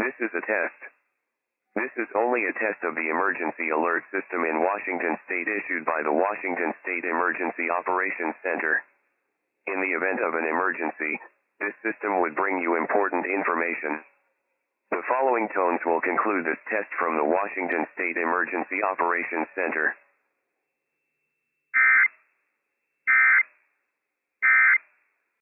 This is a test. This is only a test of the emergency alert system in Washington State issued by the Washington State Emergency Operations Center. In the event of an emergency, this system would bring you important information. The following tones will conclude this test from the Washington State Emergency Operations Center.